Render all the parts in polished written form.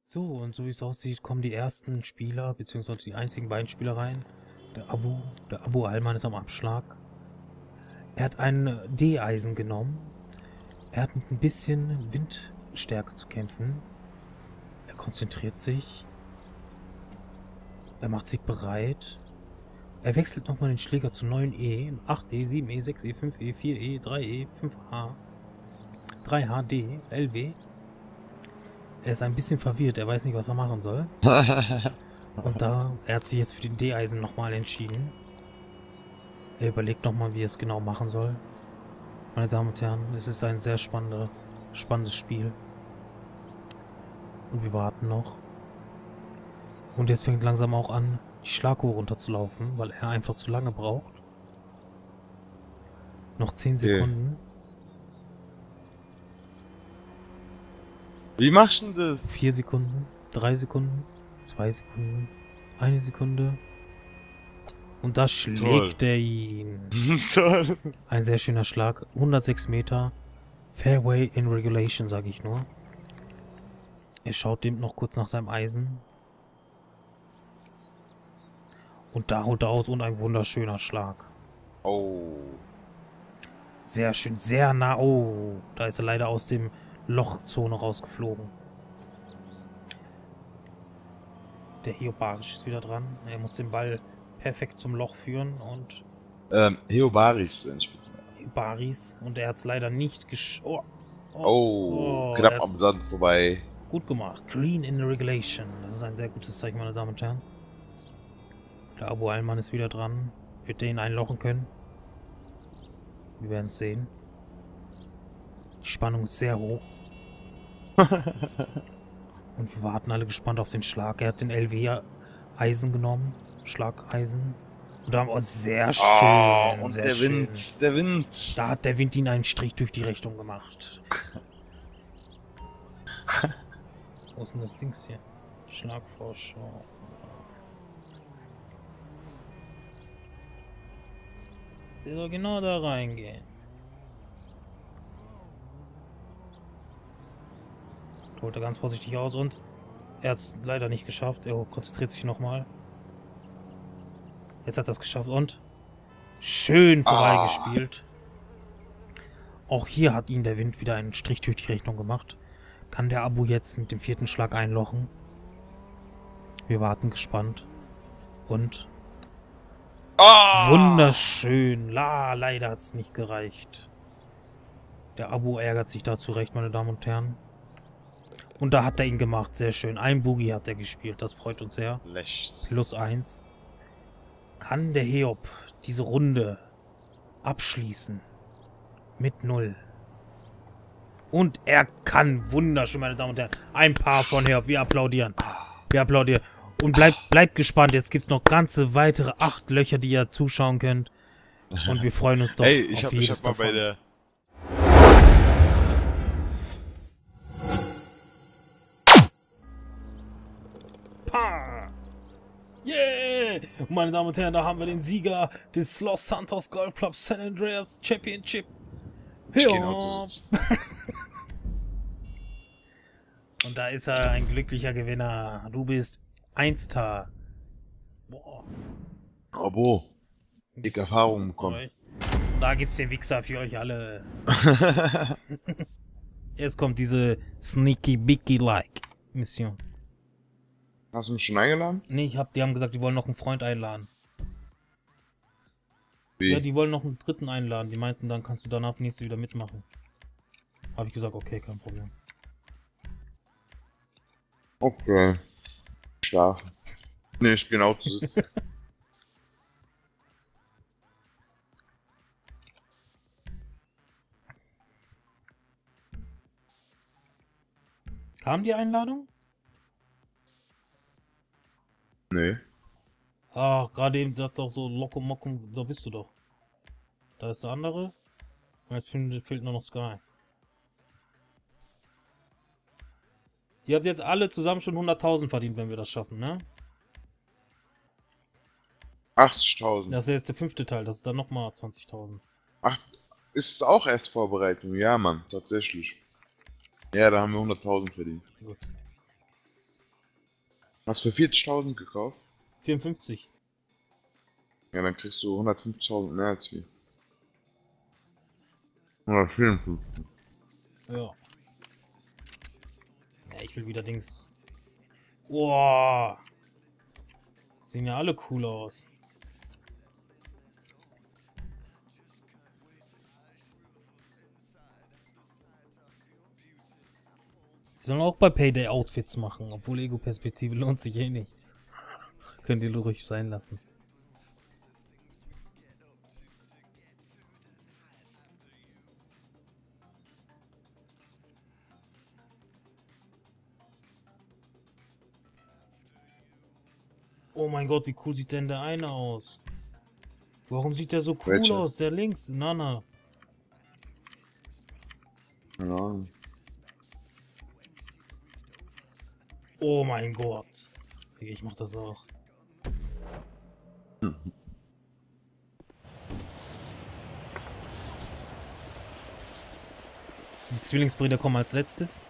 So, und so wie es aussieht, kommen die ersten Spieler, beziehungsweise die einzigen beiden Spieler rein. Der Abu Alman ist am Abschlag. Er hat ein D-Eisen genommen. Er hat mit ein bisschen Windstärke zu kämpfen. Er konzentriert sich. Er macht sich bereit. Er wechselt nochmal den Schläger zu 9E, 8E, 7E, 6E, 5E, 4E, 3E, 5H, 3H, D, LW. Er ist ein bisschen verwirrt, er weiß nicht, was er machen soll. Und er hat sich jetzt für den D-Eisen nochmal entschieden. Er überlegt nochmal, wie er es genau machen soll. Meine Damen und Herren, es ist ein sehr spannendes Spiel. Und wir warten noch. Und jetzt fängt langsam auch an, die Schlaguhr runterzulaufen, weil er einfach zu lange braucht. Noch 10 Sekunden. Wie machst du denn das? 4 Sekunden, 3 Sekunden, 2 Sekunden, 1 Sekunde. Und da schlägt er ihn. Toll. Ein sehr schöner Schlag. 106 Meter. Fairway in Regulation, sage ich nur. Er schaut dem noch kurz nach seinem Eisen. Und da holt er aus und ein wunderschöner Schlag. Oh. Sehr schön, sehr nah. Oh, da ist er leider aus dem Lochzone rausgeflogen. Der Hiobarisch ist wieder dran. Er muss den Ball perfekt zum Loch führen und... Heobaris, wenn ich bitte. Baris. Und er hat es leider nicht Knapp am Sand vorbei. Gut gemacht. Green in Regulation. Das ist ein sehr gutes Zeichen, meine Damen und Herren. Der Abu Alman ist wieder dran. Wird er ihn einlochen können? Wir werden es sehen. Die Spannung ist sehr hoch. Und wir warten alle gespannt auf den Schlag. Er hat den LW-Eisen genommen. Schlageisen. Und da haben wir sehr schön. Oh, und sehr der schön. Wind. Der Wind. Da hat der Wind ihn einen Strich durch die Rechnung gemacht. Wo ist denn das Dings hier? Schlagvorschau. Der soll genau da reingehen. Holt er ganz vorsichtig aus und er hat es leider nicht geschafft. Er konzentriert sich nochmal. Jetzt hat er es geschafft und schön vorbeigespielt. Auch hier hat ihn der Wind wieder einen Strich durch die Rechnung gemacht. Kann der Abu jetzt mit dem 4. Schlag einlochen? Wir warten gespannt. Und wunderschön. Leider hat es nicht gereicht. Der Abu ärgert sich da zurecht, meine Damen und Herren. Und da hat er ihn gemacht. Sehr schön. Ein Boogie hat er gespielt. Das freut uns sehr. +1. Kann der Heob diese Runde abschließen? Mit 0. Und er kann. Wunderschön, meine Damen und Herren. Ein Paar von Heob. Wir applaudieren. Wir applaudieren. Und bleibt gespannt. Jetzt gibt es noch ganze weitere 8 Löcher, die ihr zuschauen könnt. Und wir freuen uns doch auf jedes davon. Bei der... Yeah! Meine Damen und Herren, da haben wir den Sieger des Los Santos Golf Club San Andreas Championship. Und da ist er, ein glücklicher Gewinner. Du bist 1-Tar. Boah. Bravo. Dick Erfahrung bekommen. Und da gibt's den Wichser für euch alle. Jetzt kommt diese Sneaky Bicky-like Mission. Hast du mich schon eingeladen? Nee, die haben gesagt, die wollen noch einen Freund einladen. Wie? Ja, die wollen noch einen dritten einladen. Die meinten, dann kannst du danach nächste wieder mitmachen. Habe ich gesagt, okay, kein Problem. Okay. Schlafen. Nee, ich bin auch zu sitzen. Kam die Einladung? Nee. Ach, gerade eben sagt es auch so Loco-Mockum, da bist du doch. Da ist der andere. Und jetzt fehlt nur noch Sky. Ihr habt jetzt alle zusammen schon 100.000 verdient, wenn wir das schaffen, ne? 80.000. Das ist jetzt der 5. Teil, das ist dann nochmal 20.000. Ach, ist auch erst Vorbereitung? Ja, Mann, tatsächlich. Ja, da haben wir 100.000 verdient. Gut. Hast du für 40.000 gekauft? 54. Ja, dann kriegst du 150.000 mehr als wir. 154. Ja. Ja, ich will wieder Dings. Boah. Sehen ja alle cool aus. Die sollen auch bei Payday Outfits machen, obwohl Ego-Perspektive lohnt sich eh nicht. Könnt ihr ruhig sein lassen. Oh mein Gott, wie cool sieht denn der eine aus? Warum sieht der so cool Welcher? aus? Der links, Nana. Ja. Oh mein Gott. Ich mach das auch. Die Zwillingsbrüder kommen als letztes.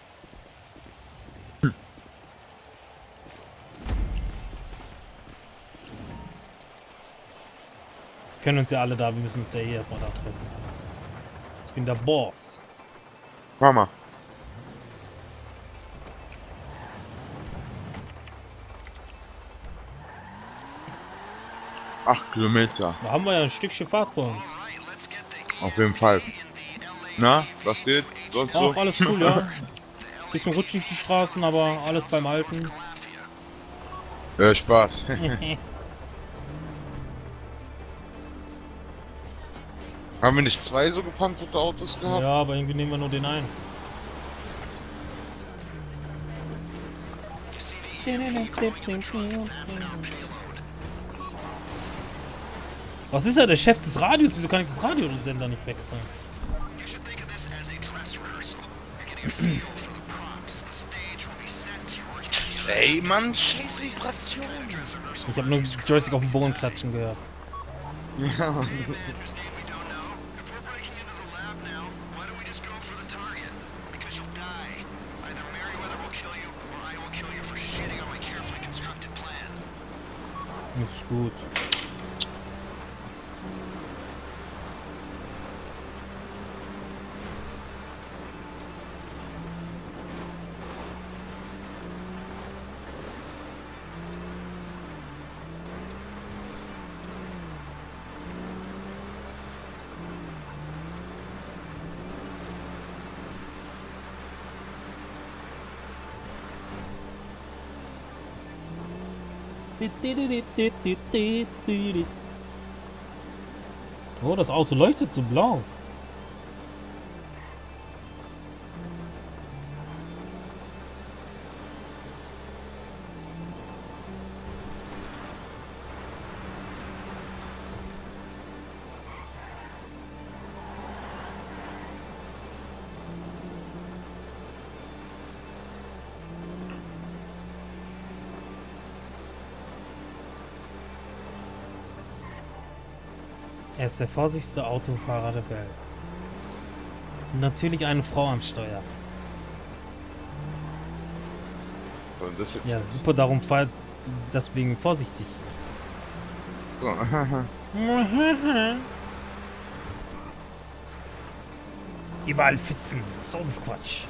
Können uns ja alle da, wir müssen uns ja eh erstmal da treffen. Ich bin der Boss. Mama. Acht Kilometer. Da haben wir ja ein Stückchen Fahrt vor uns. Auf jeden Fall. Na, was geht? Sonst Ach, so? alles cool, ja. Bisschen rutschig die Straßen, aber alles beim Alten. Spaß. Haben wir nicht zwei so gepanzerte Autos gehabt? Ja, aber irgendwie nehmen wir nur den einen. Was ist ja der Chef des Radios? Wieso kann ich das Radiosender nicht wechseln? Ey, Mann, scheiß Vibration. Ich habe nur Joystick auf den Boden klatschen gehört. Ja. Ist gut. Oh, das Auto leuchtet so blau. Er ist der vorsichtigste Autofahrer der Welt. Natürlich eine Frau am Steuer. Und das jetzt Ja, super, darum fahrt deswegen vorsichtig. so. Überall Pfützen. So das Quatsch.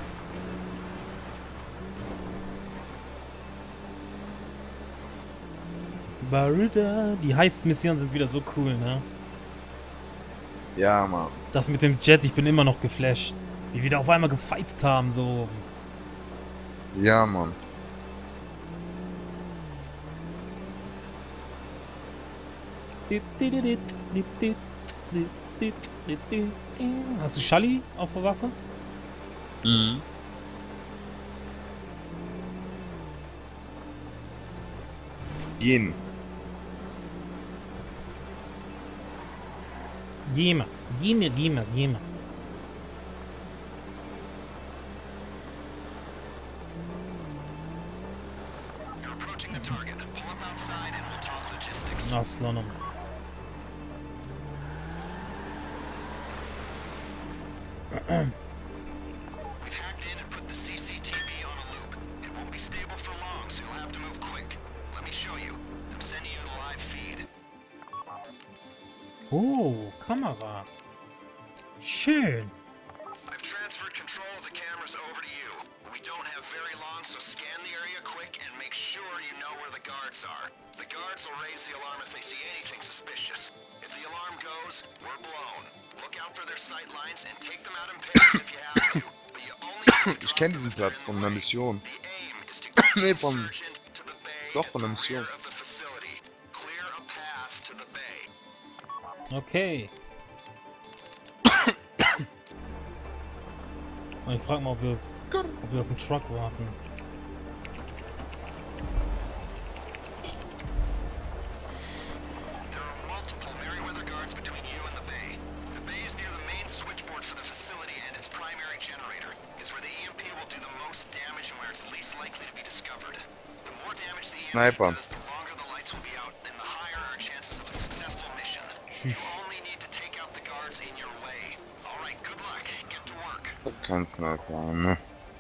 Barida. Die Heist-Missionen sind wieder so cool, ne? Ja, Mann. Das mit dem Jet, ich bin immer noch geflasht. Wie wir da auf einmal gefightet haben, so. Ja, Mann. Hast du Schalli auf der Waffe? Mhm. Jeden. Jema. Jema. Aslanım. have to move quick. Let me show you. I'm sending you the live feed. Oh, Kamera. Schön. I've transferred control of the cameras over to you. We don't have very long, so scan the area quick and make sure you know where the guards are. The guards will raise the alarm if they see anything suspicious. If the alarm goes, we're blown. Look out for their sight lines and take them out in pairs if you have to. But you only have to Ich drop kenne them diesen if they're Platz in von the einer way. Mission. The aim is to get the Nee, vom... insurgent to the bay Doch, at von the der Mission. rear of the facility. Clear a path to the bay. Okay. Ich frage mal, ob wir auf den Truck warten. There are multiple Merryweather guards between you and the bay. The bay is near the main switchboard for the facility and its primary generator. It's where the EMP will do the most damage and where it's least likely to be discovered. The more damage the EMP Sniper. does, the longer the lights will be out, and the higher our chances of a successful mission. You only need to take out the guards in your way. All right, good luck. Get to work. Kein Sniper, ne?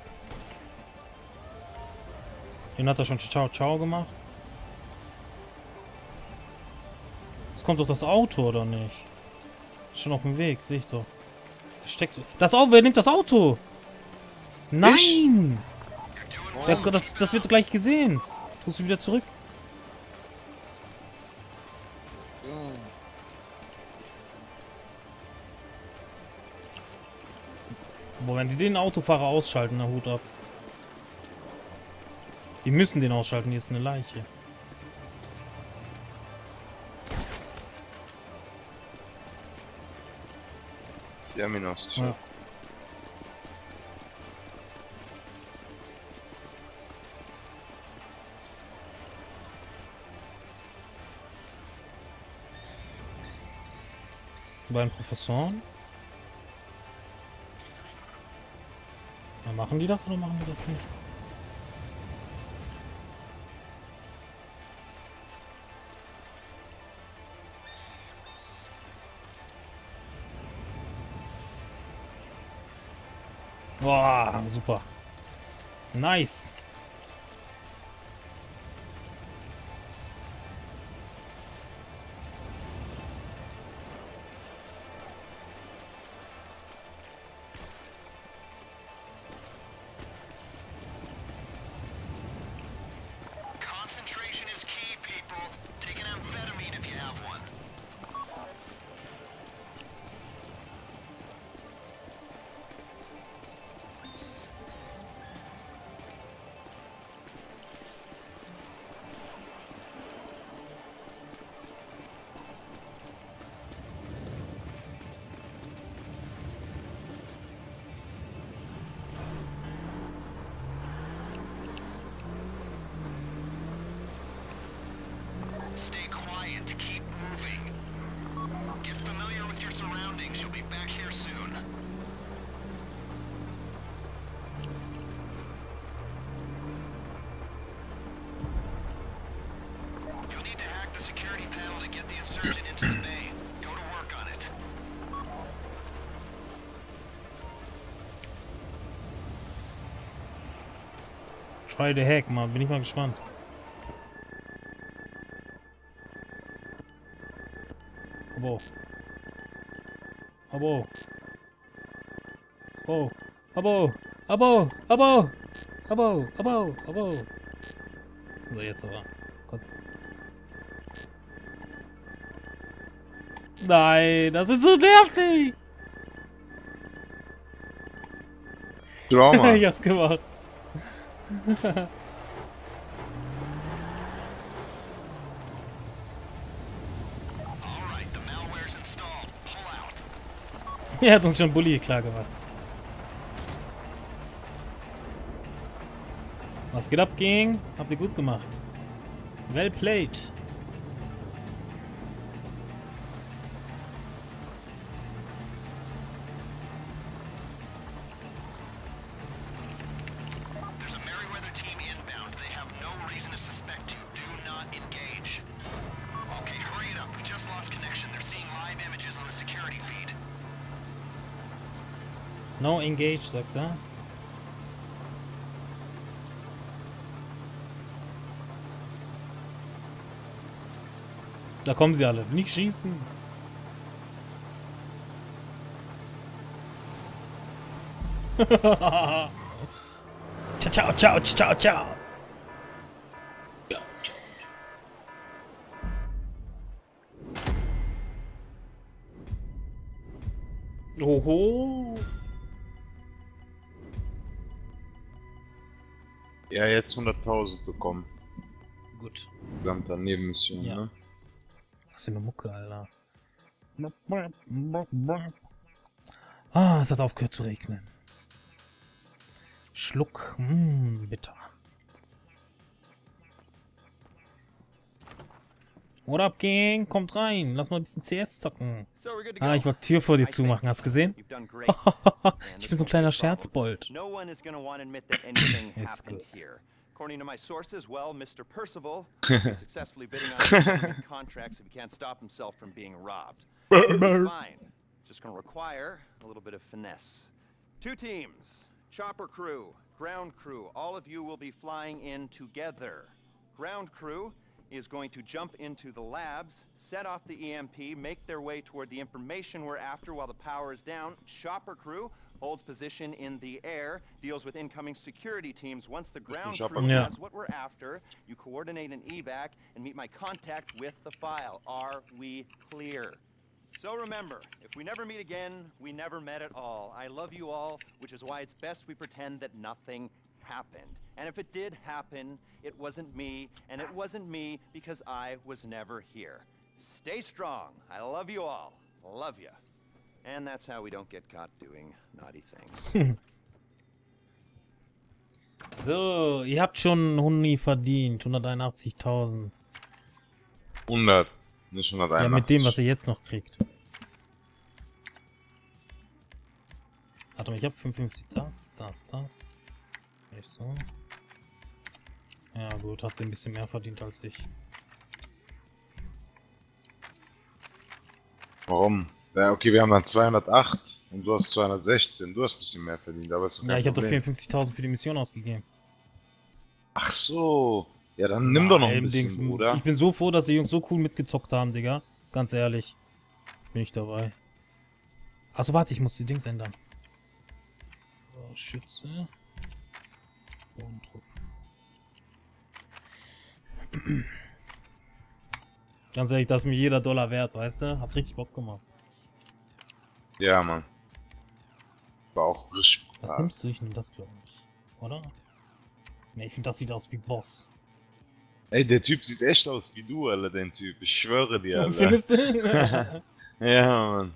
Den hat er schon Ciao Ciao gemacht. Jetzt kommt doch das Auto, oder nicht? Ist schon auf dem Weg, sehe ich doch. Versteckt. Das Auto, wer nimmt das Auto? Nein! Das wird gleich gesehen. Tust du wieder zurück? Boah, wenn die den Autofahrer ausschalten, na Hut ab. Die müssen den ausschalten, hier ist eine Leiche. Die haben ihn ausgeschaltet. Ja. Bei den Professoren? Na, machen die das oder machen die das nicht? Boah, super. Nice. Concentration is key, people. Take an amphetamine if you have one. Stay quiet. Keep moving. Get familiar with your surroundings. You'll be back here soon. You'll need to hack the security panel to get the insurgent into the bay. Go to work on it. Try the hack, mal. Bin ich mal gespannt. Abo. Abo. Abo. Abo. Abo. Abo. Abo. Abo. Abo. So, jetzt aber. Kurz. Nein, das ist so nervig. Drama. Ich hab's gemacht. All right, the malware's installed. Pull out. Er hat uns schon Bulli klar gemacht. Was geht ab, Gang? Habt ihr gut gemacht. Well played. There's a Merryweather team inbound. They have no reason to suspect you. Do not engage. Okay, hurry it up. We just lost connection. They're seeing live images on the security feed. No engage, sagt er. Da kommen sie alle. Nicht schießen. Ciao, ciao, ciao, ciao, ciao. Oho. Ja, jetzt 100.000 bekommen. Gut. Gesamter Nebenmission, Ja. ne? Was für eine Mucke, Alter. Ah, es hat aufgehört zu regnen. Schluck. Bitter. What up, Gang? Kommt rein. Lass mal ein bisschen CS zocken. Ah, ich wollte Tür vor dir zumachen. Hast du gesehen? Ich bin so ein kleiner Scherzbold. Ist gut. According to my sources, well, Mr. Percival is successfully bidding on government contracts if he can't stop himself from being robbed. Fine. Just gonna require a little bit of finesse. 2 teams, chopper crew, ground crew. All of you will be flying in together. Ground crew is going to jump into the labs, set off the EMP, make their way toward the information we're after while the power is down. Chopper crew holds position in the air, deals with incoming security teams. Once the ground crew has what we're after, you coordinate an evac and meet my contact with the file. Are we clear? So remember, if we never meet again, we never met at all. I love you all, which is why it's best we pretend that nothing happened. And if it did happen, it wasn't me, and it wasn't me because I was never here. Stay strong. I love you all. Love ya. And that's how we don't get caught doing naughty things. So, ihr habt schon Huni verdient. 181.000. 100. Nicht 181. Ja, mit dem, was ihr jetzt noch kriegt. Warte mal, ich habe 55 das. Nicht so. Ja gut, habt ihr ein bisschen mehr verdient als ich. Warum? Ja, okay, wir haben dann 208 und du hast 216. Du hast ein bisschen mehr verdient, aber ist doch Ja, kein ich habe doch Problem. 54.000 für die Mission ausgegeben. Ach so. Ja, dann nimm doch noch ein Nein, bisschen, Dings, Bruder. Ich bin so froh, dass die Jungs so cool mitgezockt haben, Digga. Ganz ehrlich. Bin ich dabei. Achso, warte, ich muss die Dings ändern. So, Schütze. Bodendruck. Ganz ehrlich, das ist mir jeder Dollar wert, weißt du? Hat richtig Bock gemacht. Ja, Mann. War auch richtig. Was nimmst du? Ich nehm das, glaube ich. Oder? Ne, ich finde, das sieht aus wie Boss. Ey, der Typ sieht echt aus wie du, Alter, den Typ. Ich schwöre dir, Alter. Findest du? Ja, Mann.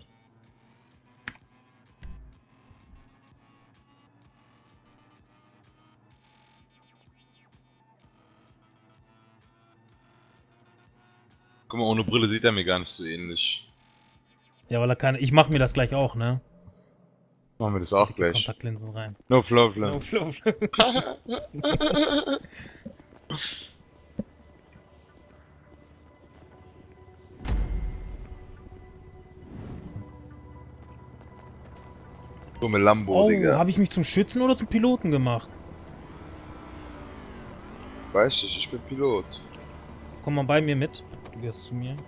Guck mal, ohne Brille sieht er mir gar nicht so ähnlich. Ja, weil er keine. Ich mach mir das gleich auch, ne? Machen wir das auch Die gleich. Kontaktlinsen rein. No problem. No flow. So mit Lambo, Oh, Digga. habe ich mich zum Schützen oder zum Piloten gemacht? Weißt du, ich bin Pilot. Komm mal bei mir mit. Du gehst zu mir.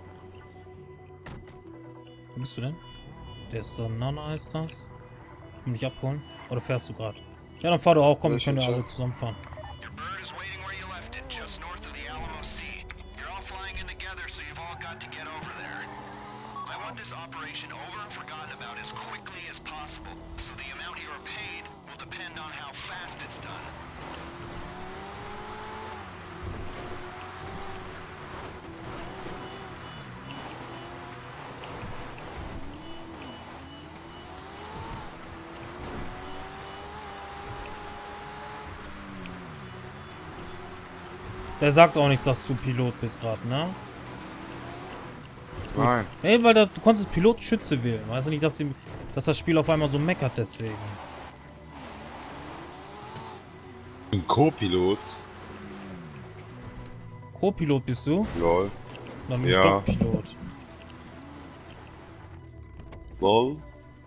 Wo bist du denn? Der ist da. Nana heißt das. Komm dich abholen. Oder fährst du gerade? Ja, dann fahr du auch. Komm, wir können ja alle zusammen fahren. Your bird is waiting where you left it, just north of the Alamo Sea. You're all flying in together, so you've all got to get over there. I want this operation over and forgotten about as quickly as possible, so the amount you are paid will depend on how fast it's done. Der sagt auch nichts, dass du Pilot bist gerade, ne? Nein. Ey, weil du konntest Pilot-Schütze wählen. Weißt du nicht, dass das Spiel auf einmal so meckert deswegen? Ich bin Co-Pilot. Co-Pilot bist du? Lol. Dann bin ich Ja. doch Pilot. Lol.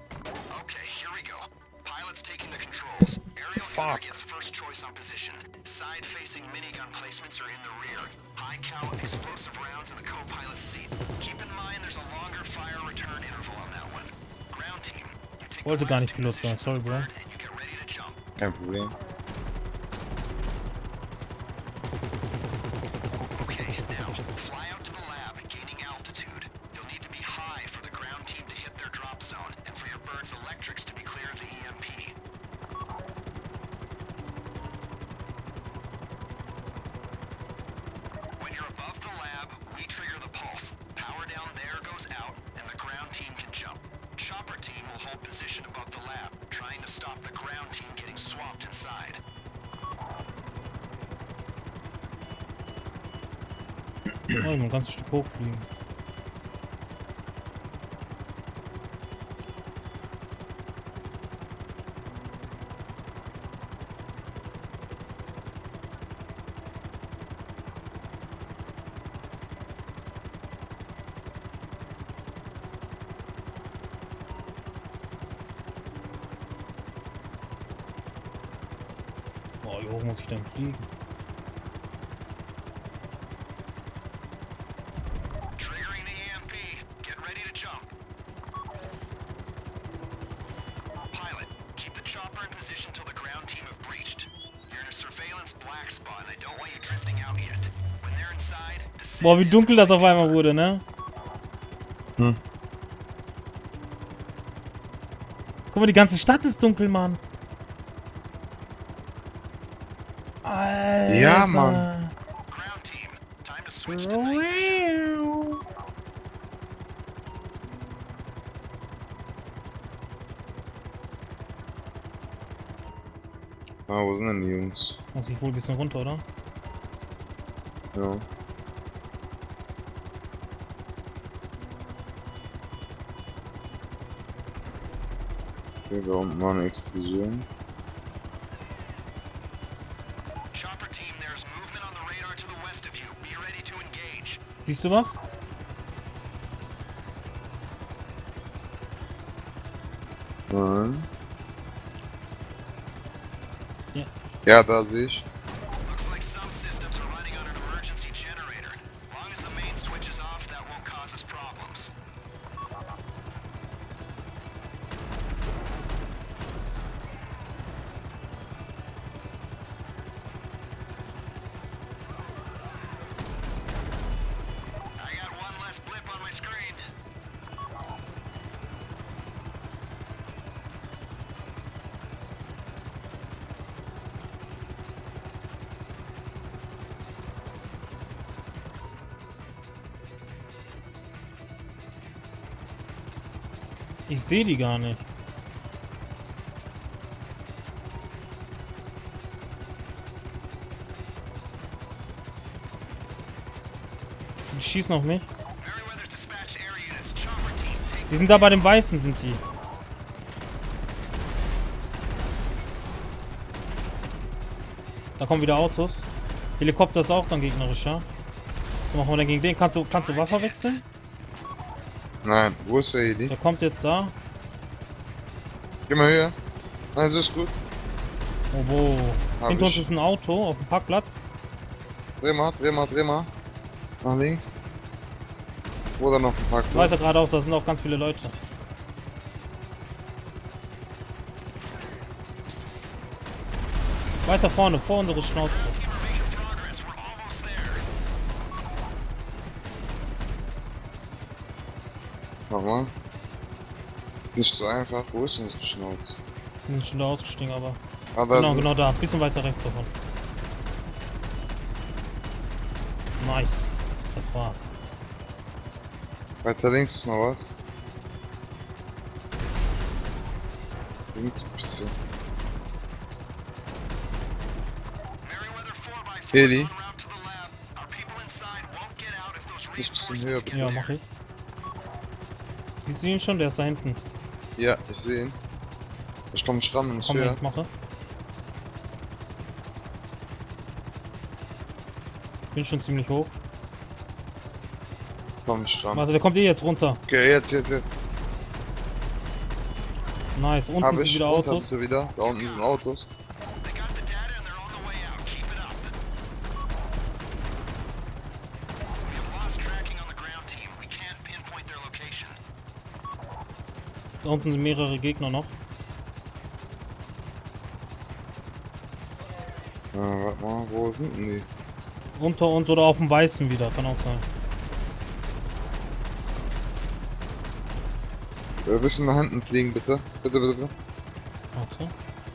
Okay, here we go. Pilot's taking the controls. Aerial gunner gets first choice on position. side-facing minigun placements are in the rear. High-cal explosive rounds in the co-pilot's seat. Keep in mind there's a longer fire return interval on that one. Ground team, you take Wollte the gar last nicht two Pilot sein, positions sorry, of the bro. bird and you get ready to jump. Kein Problem. Okay, now fly out to the lab, gaining altitude. You'll need to be high for the ground team to hit their drop zone, and for your bird's electrics to be clear of the EMP. When you're above the lab, we trigger the pulse. Power down there goes out, and the ground team can jump. Chopper team will hold position above the lab, trying to stop the ground team getting swamped inside. Oh, ein ganzes Stück hochfliegen. Boah, wie hoch muss ich denn fliegen? Triggering the EMP. Get ready to jump. Pilot, keep the chopper in position till the ground team have breached. You're in a surveillance black spot and I don't want you drifting out yet. When they're inside, descend. Boah, wie dunkel das auf einmal wurde, ne? Hm. Guck mal, die ganze Stadt ist dunkel, Mann. Alter. Ja, Mann. Ground team, time to switch to night vision. Ah, wo sind denn die Jungs? Muss ich wohl ein bisschen runter, oder? Ja. Okay, da unten war eine Explosion. Chopper team, there's movement on the radar to the west of you. Be ready to engage. Siehst du was? Nein. Ja. Ja, da sehe ich. Looks like some systems are running on an emergency generator. Long as the main switch is off, that won't cause us problems. I got one less blip on my screen. Ich sehe die gar nicht. Die schießen auf mich. Merryweather's dispatched area units. Chopper team, take Die sind da bei dem Weißen, sind die. Da kommen wieder Autos. Helikopter ist auch dann gegnerisch, ja? Was machen wir denn gegen den? Kannst du Waffe wechseln? Nein, wo ist der Heli? Der kommt jetzt da. Geh mal höher. Nein, so ist gut. Oh, wo? Hab Hinter uns ich. ist ein Auto auf dem Parkplatz. Dreh mal, dreh mal, dreh mal. Nach links. Oder noch ein Parkplatz. Weiter geradeaus, da sind auch ganz viele Leute. Weiter vorne, vor unsere Schnauze. team are making progress. We're almost there. Nochmal. Nicht so einfach. Wo ist denn das Schnauz? Die sind schon da ausgestiegen, aber. Ah, da Genau, sind- genau da. Bisschen weiter rechts davon. Nice. Das war's. Weiter links ist noch was. Links ein bisschen. Merryweather 4x4 Heli. is en route to the lab. Our people inside won't get out if those Nicht ein bisschen höher, reinforcements bitte. get Ja, mach ich. Siehst du ihn schon? Der ist da hinten. Ja, ich sehe ihn. Ich komme nicht ran, wenn ich Komm, höher. ich mache. Bin schon ziemlich hoch. Komm nicht ran. Warte, der kommt jetzt runter. Okay, jetzt. Nice. Unten Hab sind ich. wieder Runter Autos. bitte wieder. Da unten sind Autos. They got the data and they're on the way out. Keep it up. Da unten sind mehrere Gegner noch. Warte mal, wo sind denn die? Unter uns oder auf dem Weißen wieder, kann auch sein. Wir müssen nach hinten fliegen, bitte. Bitte, bitte, bitte. Warte.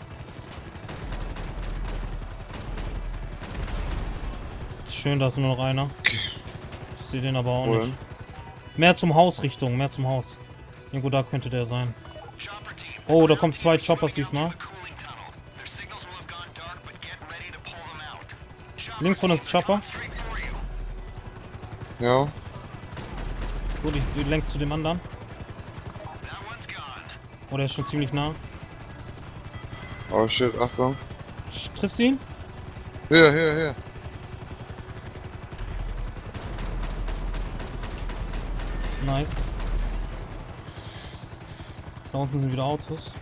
Schön, da ist nur noch einer. Okay. Ich sehe den aber auch Wo nicht. denn? Mehr zum Haus Richtung, mehr zum Haus. Irgendwo da könnte der sein. Chopper team. Oh, da kommen 2 Choppers diesmal. The cooling tunnel. Their signals will have gone dark, but get ready to pull them out. Chopper Links von uns team, they're Chopper. coming straight for you. Ja. Gut, ich lenk zu dem anderen. That one's gone. Oh, der ist schon ziemlich nah. Oh shit, Achtung. Triffst du ihn? Hier, hier, hier. Nice. Da unten sind wieder Autos.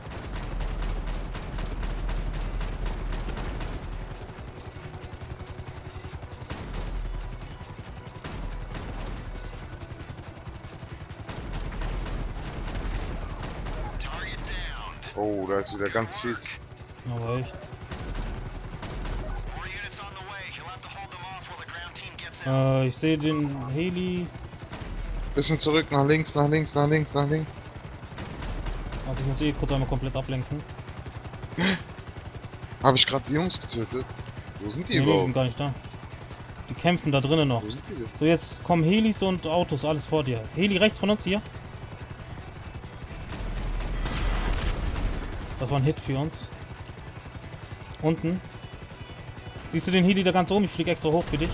Target downed. Oh, da ist wieder ganz fies. Aber echt. More units on the way. You'll have to hold them off while the ground team gets in. Ich sehe den Heli. Bisschen zurück, nach links, nach links, nach links, nach links. Warte, ich muss eh kurz einmal komplett ablenken. Habe ich gerade die Jungs getötet? Wo sind die Nee, die überhaupt? sind gar nicht da. Die kämpfen da drinnen noch. Wo sind die denn? So, jetzt kommen Helis und Autos, alles vor dir. Heli rechts von uns hier. Das war ein Hit für uns. Unten. Siehst du den Heli da ganz oben? Ich fliege extra hoch für dich.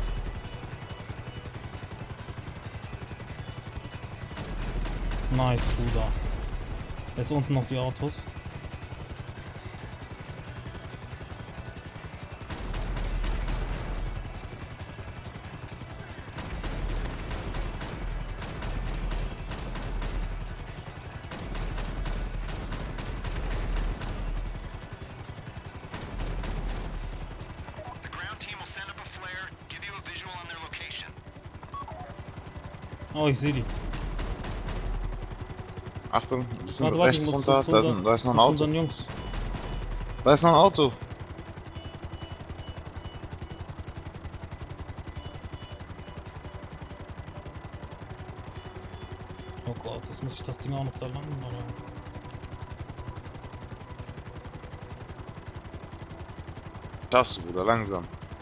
Nice, Bruder. Jetzt unten noch die Autos. The ground team will send up a flare, give you a visual on their location. Oh, ich sehe die. Achtung, ein bisschen Warte, warte, ich rechts muss runter. zu Da ist noch ein zu Auto. unseren Jungs. Da ist noch ein Auto. Oh Gott, jetzt muss ich das Ding auch noch da landen, oder? Schaffst du, Bruder, langsam.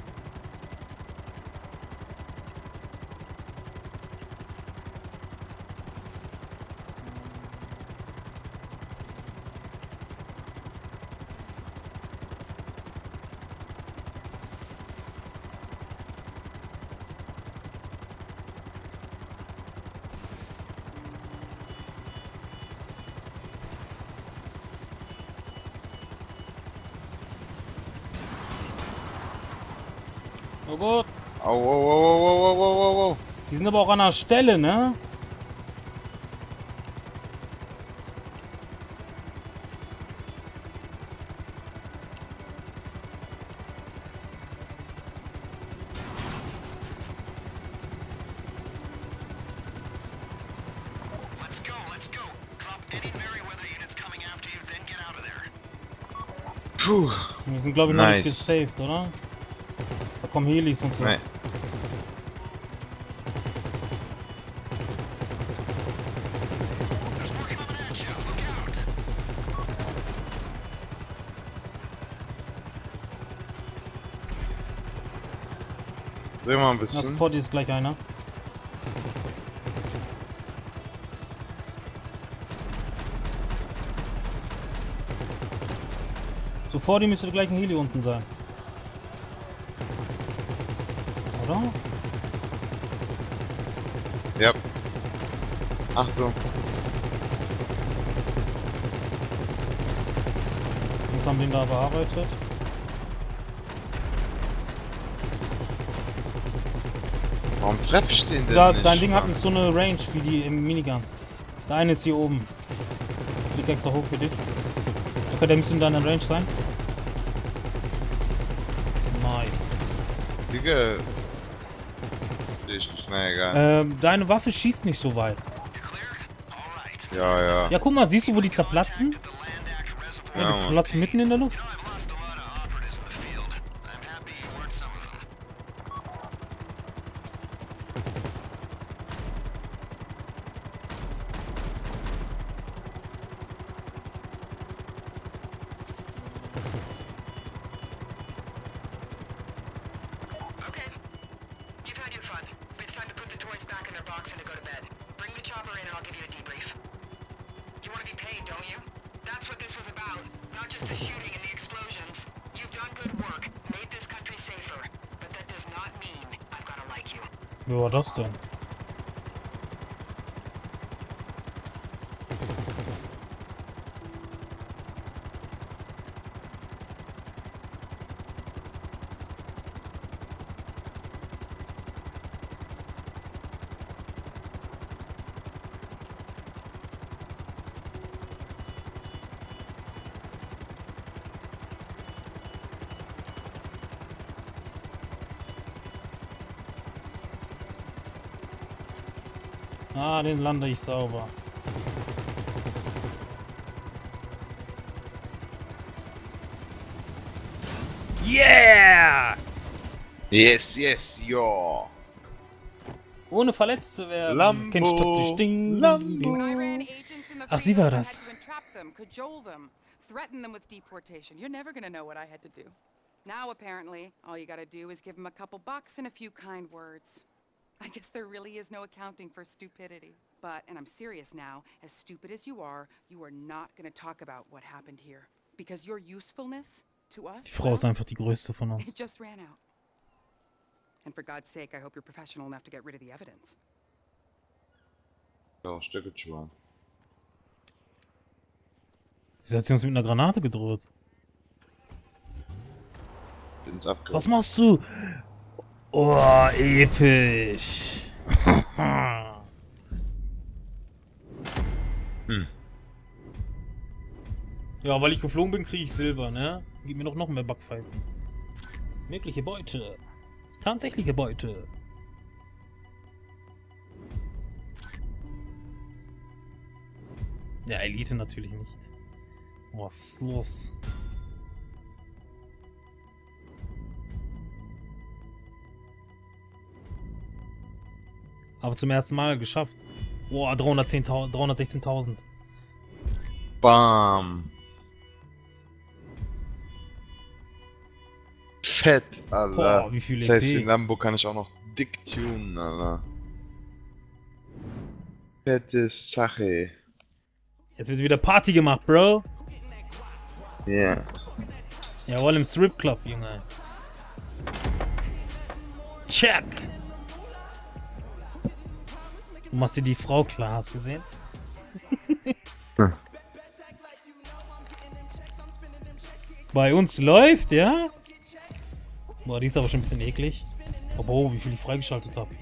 Oh Gott, Au, au, au, au, au, au, au, au. die sind aber auch an der Stelle, ne? Let's go. Drop any Merryweather units coming after you, then get out of there. Puh. Wir sind, glaube ich, noch nicht Nice. gesaved, oder? Da kommen Helis und so. Nee. There's more coming at you. Look out. Dreh mal ein Ja, bisschen. vor dir ist gleich einer. So, vor dir müsste gleich ein Heli unten sein. Oder? Ja. Achtung. Uns haben den da bearbeitet. Warum treffe ich den denn Da, nicht? dein Ding hat nicht so eine Range wie die im Miniguns. Der eine ist hier oben. Ich flieg extra hoch für dich. Okay, der müsste in deiner Range sein. Nice. Digga. Seh ich nicht. Na egal. Deine Waffe schießt nicht so weit. You're clear? All right. Ja, ja. Ja, guck mal, siehst du, wo die zerplatzen? The Land Act Reservoir. Ja, die platzen mitten in der Luft. You know, I've lost a lot of operatives in the field. I'm happy you weren't some of them. Okay. You've had your fun. It's time to put the toys back in their box and to go to bed. Bring the chopper in and I'll give you a debrief. You want to be paid, don't you? That's what this was about. Not just the shooting and the explosions. You've done good work. Made this country safer. But that does not mean I've got to like you. Wie war das denn? Ah, den lande ich sauber. Yeah! Yes, yes, ja. Ohne verletzt zu werden. Lambo, Kein Stopp, Ding. Lambo. When I ran agents in the Ach, sie field, war I das. had to entrap them, cajole them, threaten them with deportation. You're never gonna know what I had to do. Now, apparently, all you gotta do is give them a couple bucks and a few kind words. I guess there really is no accounting for stupidity. But, and I'm serious now, as stupid as you are not gonna talk about what happened here. Because your usefulness to us, Die Frau ist einfach die größte von it uns. just ran out. And for God's sake, I hope you're professional enough to get rid of the evidence. Ja, Stöckelschwan. Sie hat sie uns mit einer Granate gedroht. Ins Abgrund. Was machst du? Oh, episch. Ja, weil ich geflogen bin, kriege ich Silber, ne? Gib mir doch noch mehr Backpfeifen. Wirkliche Beute. Tatsächliche Beute. Ja, Elite natürlich nicht. Was ist los? Aber zum ersten Mal geschafft. Boah, 310.000, 316.000. Bam. Fett, Alter. Boah, wie viel Das heißt, EP. den Lambo kann ich auch noch dick tunen, Alter. Fette Sache. Jetzt wird wieder Party gemacht, Bro. Ja. Yeah. Jawohl, im Stripclub, Junge. Check. Du machst dir die Frau klar, hast du gesehen? Bei uns läuft, ja? Boah, die ist aber schon ein bisschen eklig. Oh, wie viel ich freigeschaltet habe.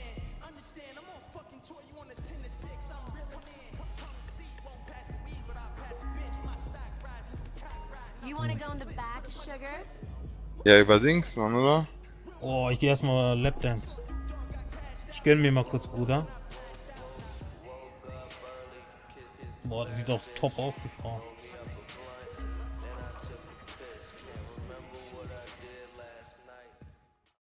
You wanna go in the back, sugar? Ja, über Dings, Mann, oder? Oh, ich gehe erstmal Lapdance. Ich gönn mir mal kurz, Bruder. Boah, die sieht auch top aus, die Frau.